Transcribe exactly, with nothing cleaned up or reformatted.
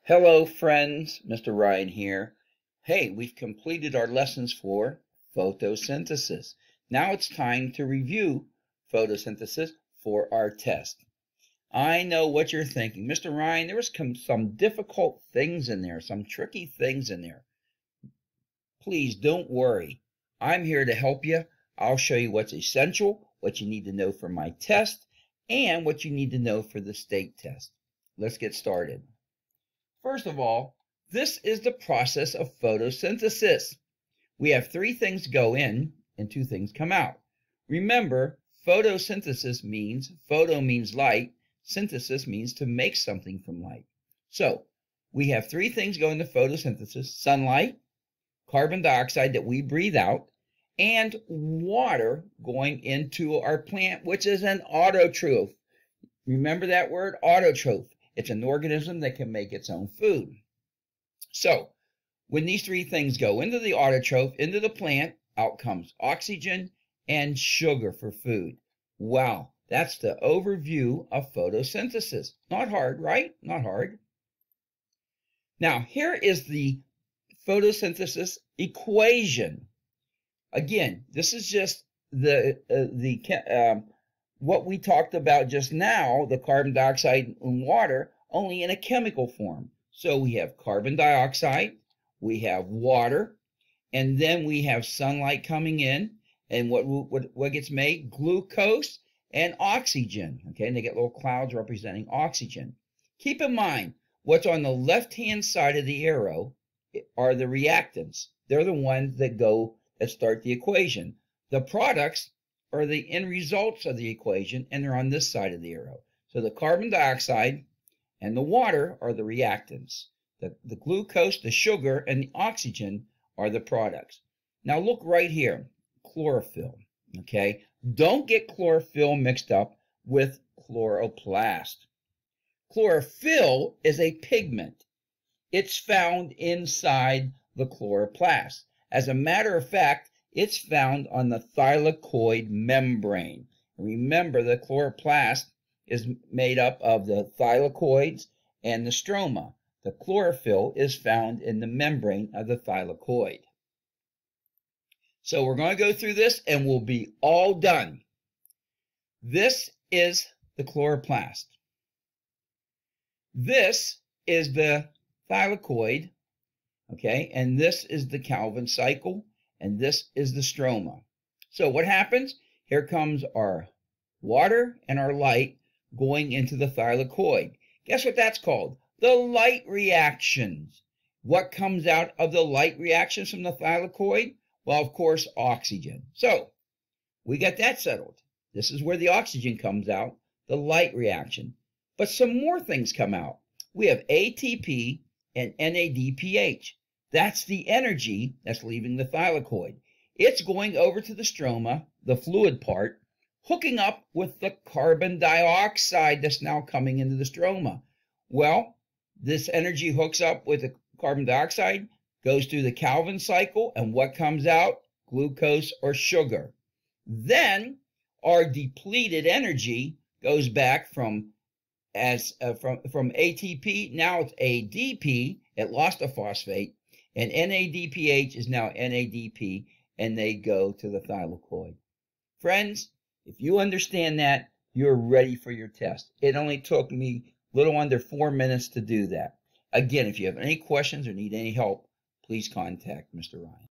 Hello friends, Mister Ryan here. Hey, we've completed our lessons for photosynthesis. Now it's time to review photosynthesis for our test. I know what you're thinking. Mister Ryan, there was some difficult things in there, some tricky things in there. Please don't worry. I'm here to help you. I'll show you what's essential, what you need to know for my test, and what you need to know for the state test. Let's get started. First of all, this is the process of photosynthesis. We have three things go in and two things come out. Remember, photosynthesis means, photo means light, synthesis means to make something from light. So, we have three things go into photosynthesis: sunlight, carbon dioxide that we breathe out, and water going into our plant, which is an autotroph. Remember that word, autotroph. It's an organism that can make its own food. So, when these three things go into the autotroph, into the plant, out comes oxygen and sugar for food. Wow, that's the overview of photosynthesis. Not hard, right? Not hard. Now, here is the photosynthesis equation. Again, this is just the uh, the um, what we talked about just now, the carbon dioxide and water, only in a chemical form. So we have carbon dioxide, we have water, and then we have sunlight coming in, and what what, what gets made? Glucose and oxygen. Okay, and they get little clouds representing oxygen. Keep in mind, what's on the left-hand side of the arrow are the reactants. They're the ones that go that start the equation. The products are the end results of the equation, and they're on this side of the arrow. So the carbon dioxide and the water are the reactants. The, the glucose, the sugar, and the oxygen are the products. Now look right here, chlorophyll, okay? Don't get chlorophyll mixed up with chloroplast. Chlorophyll is a pigment. It's found inside the chloroplast. As a matter of fact, it's found on the thylakoid membrane. Remember, the chloroplast is made up of the thylakoids and the stroma. The chlorophyll is found in the membrane of the thylakoid. So we're going to go through this and we'll be all done. This is the chloroplast. This is the thylakoid, okay, and this is the Calvin cycle, and this is the stroma. So what happens? Here comes our water and our light going into the thylakoid. Guess what that's called? The light reactions. What comes out of the light reactions from the thylakoid? Well, of course, oxygen. So we got that settled. This is where the oxygen comes out, the light reaction. But some more things come out. We have A T P and N A D P H. That's the energy that's leaving the thylakoid. It's going over to the stroma, the fluid part, hooking up with the carbon dioxide that's now coming into the stroma. Well, this energy hooks up with the carbon dioxide, goes through the Calvin cycle, and what comes out? Glucose or sugar. Then our depleted energy goes back from as uh, from from A T P, now it's A D P, it lost a phosphate, and N A D P H is now N A D P, and they go to the thylakoid. Friends, if you understand that, you're ready for your test. It only took me a little under four minutes to do that. Again, if you have any questions or need any help, please contact Mister Ryan.